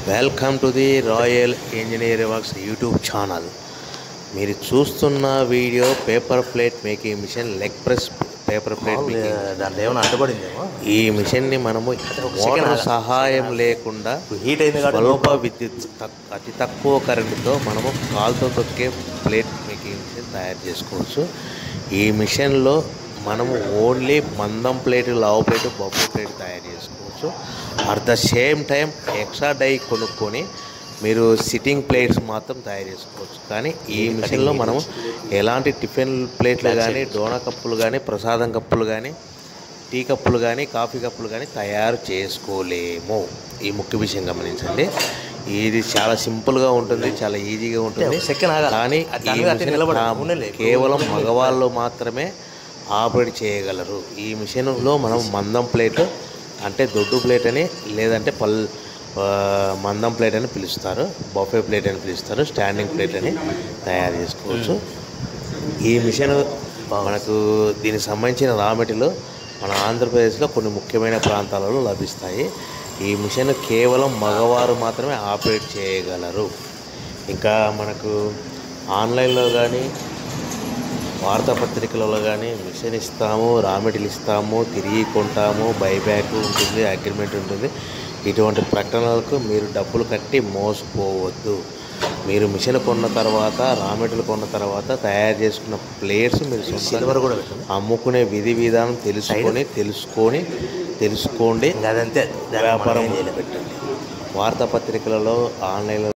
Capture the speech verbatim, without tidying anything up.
Welcome to the royal engineering works YouTube channel. మీరు చూస్తున్న video paper plate making machine, leg press paper plate making. దాంట్లో ఏమైనా అడ్డుపడిందేమో. ఈ మిషన్ని మనము మోటార్ సహాయం లేకుండా హీట్ అయింది కాబట్టి స్వల్ప విద్యుత్ అతి తక్కువ కరెంటుతో మనము కాలుతో తొక్కే ప్లేట్ మేకింగ్ మిషన్ తయారు చేసుకోవచ్చు. ఈ మిషన్లో మనము ఓన్లీ మందం ప్లేట్, లావు ప్లేట్, బొబ్బు ప్లేట్ తయారు చేసుకోవచ్చు. At the same time extra die కొనుక్కొని మీరు సిట్టింగ్ ప్లేట్స్ మాత్రం తయారు చేసుకోవచ్చు. కానీ ఈ మిషన్లో మనము ఎలాంటి టిఫిన్ ప్లేట్లు కానీ, డోనా కప్పులు కానీ, ప్రసాదం కప్పులు కానీ, టీ కప్పులు కానీ, కాఫీ కప్పులు కానీ తయారు చేసుకోలేము. ఈ ముఖ్య విషయం గమనించండి. ఇది చాలా సింపుల్గా ఉంటుంది, చాలా ఈజీగా ఉంటుంది. కానీ ఈ మిషన్ కేవలం మగవాళ్ళు మాత్రమే ఆపరేట్ చేయగలరు. ఈ మిషన్లో మనం మందం ప్లేట్ అంటే దొడ్డు ప్లేట్ అని, లేదంటే పల్ మందం ప్లేట్ అని పిలుస్తారు, బఫే ప్లేట్ అని పిలుస్తారు, స్టాండింగ్ ప్లేట్ అని తయారు చేసుకోవచ్చు. ఈ మిషన్ మనకు దీనికి సంబంధించిన రా మెటీరియల్ మన ఆంధ్రప్రదేశ్లో కొన్ని ముఖ్యమైన ప్రాంతాలలో లభిస్తాయి. ఈ మిషన్ కేవలం మగవారు మాత్రమే ఆపరేట్ చేయగలరు. ఇంకా మనకు ఆన్లైన్లో కానీ, వార్తాపత్రికలలో కానీ మిషన్ ఇస్తాము, రా మెటీరియల్ ఇస్తాము, తిరిగి కొంటాము, బైబ్యాక్ ఉంటుంది, అగ్రిమెంట్ ఉంటుంది. ఇటువంటి ప్రకటనలకు మీరు డబ్బులు కట్టి మోసపోవద్దు. మీరు మిషన్ కొన్న తర్వాత, రా మెటీరియల్ కొన్న తర్వాత తయారు చేసుకున్న ప్లేట్స్ మీరు సిల్వర్ కూడా అమ్ముకునే విధి విధానం తెలుసుకొని తెలుసుకొని తెలుసుకోండి. అదంతే వ్యాపారం పెట్టండి. వార్తాపత్రికలలో, ఆన్లైన్లో